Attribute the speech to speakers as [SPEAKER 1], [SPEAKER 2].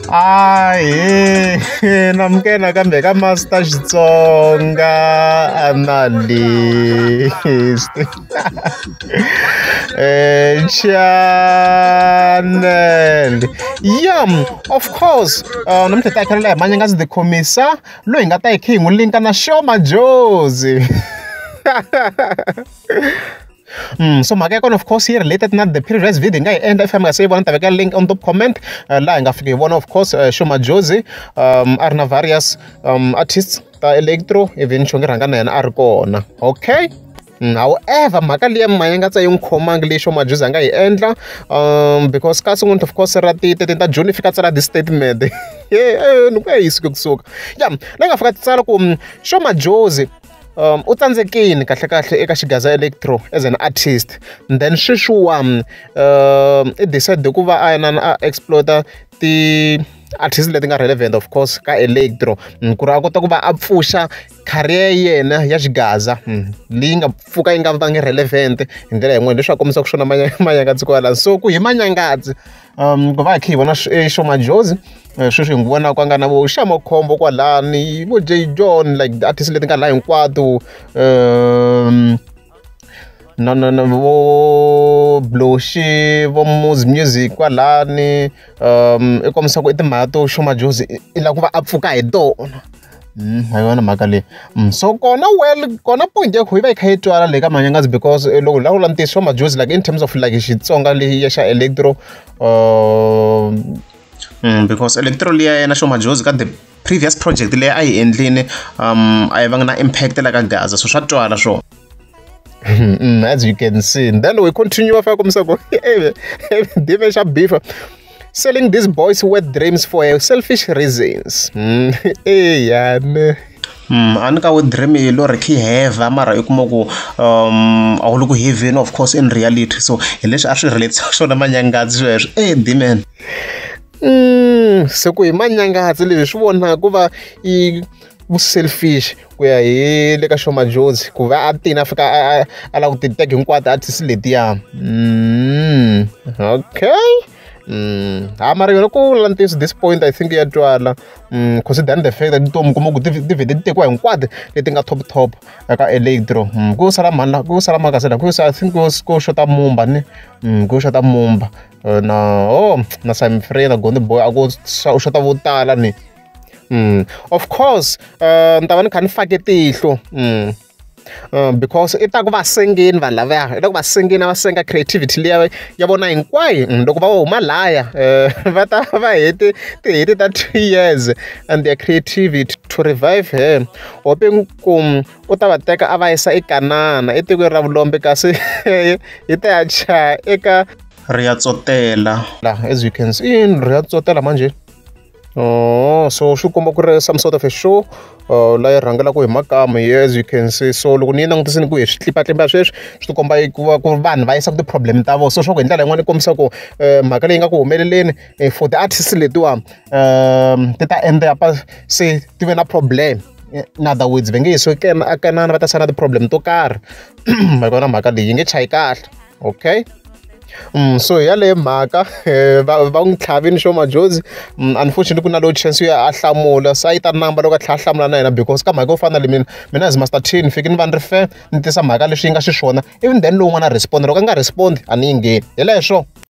[SPEAKER 1] Ai, namkena kambe ka Master Xitsonga analyst. Channel. Yeah, of course. Namthetha akhala manje ngazi the commissar lo ingata ikhingu linka na Shoma Jozi. So magekon of course here related na the previous video ngai end FM ngase bona tabeka link on top comment la ngafike bona of course Shoma Jozi arna various artists ta electro even chongeranga na yana arikona. Okay. However mhaka liya manya nga tsa yung khomanga leyi Shoma Jozi anga yi endla because kasi nguntu of course rati ta June fika tsala this statement ni ku yisuka kusuka yeah la nga fika tsala ku Shoma Jozi u tsandzekini kahle kahle eka xigaza electro as an artist and then sweswiwa it decide ku va a yana a explore ti artists leti nga relevant of course ka electro ku ri a kota ku va a pfuxa career yena ya xigaza leyi nga pfuka yi nga vangi relevant hi ndlela yin'wana leswi a kombisa ku swona manyangatsi kwala so ku hi manyangatsi ku va hi kha hi vona Shoma Jozi sweswi hi ngu vona ku a nga na vo Xamakhombo kwalani vo J John like the artists leti nga laha hinkwato no vo Bloshi vo Muzi Music kwalani i kombisa ku i timhaka to Shoma Jozi i lava ku va a pfuka hi tona hi yona mhaka leyi so kona kona point ya ku hi va hi kha yi twala le ka manyangazi because loko la vula ntiyiso Shoma Jozi like in terms of like Xitsonga leyi ya xa electro because electro liya yena Shoma Jozi ka the previous project leyi a yi endlini a yi vanga na impact la ka Gaza so swa twala swo as you can see then we continue after komsako dive sha beef selling these boys wet dreams for selfish reasons yani ani ka with dream yi lo rekhi heva mara i kuma ku a wu ku heaven of course in reality so hi leswi a swi relate swona manyangatsi sweswo dimen se ku hi manyangatsi leswi swi vona ku va i selfish ku ya hi le ka Shoma Jozi ku va a tina fika a la ku ti tag hinkwato artist letiya okay mara yona ku lantis this point I think ya twala considering the fact that tom kuma ku ti tekiwa hinkwato leti nga top eka electro ku sala maka sala ku I think ku shota Mumba ne ku shota Mumba na Sam Frey na Gonde Boy a ku shota vo tala ni of course ni ta va ni kha ni fake tihlo because i ta ku va sengeni vanhu lavaya i ta ku va sengeni va senga creativity liya ya vona hinkwayo loko va huma laya va ta va hete ti ta 2 years and their creativity to revive her hoping ku u ta va teka a va yisa ekanana etikweni ra vulombe kasi hi ta ya cha eka Riatsotela as you can see Riatsotela manje so swi komba ku ri some sort of a show la yi rhangela ku hi makamu as you can see so loko ni langutisini ku hi swi tlipatlipa sweswi swi ti komba ku va ku vanhu va yisa ku ti-problem ta vona so swa ku hi ndlela yin'wana yi kombisa ku mhaka leyi nga ku humeleleni for the-artist letiwa ti ta end up se ti ve na problem in other words va nge yisiwi akanana va ta sala ti-problem to karhi makona mhaka leyi yi nge chayi kahle okay so yale mhaka va n'wi tlhavini Shoma Jozi unfortunately ku na low chance ya a hlamula sa yi ta number loko a tlha hlamula na yena because ka mhaka yo fana na mina as Master T ni fike ni va ni ri fair ni tisa mhaka leswi yi nga xiswona even then lowu n'wana respond loko a nga respond a ni yi ngheni hi leswo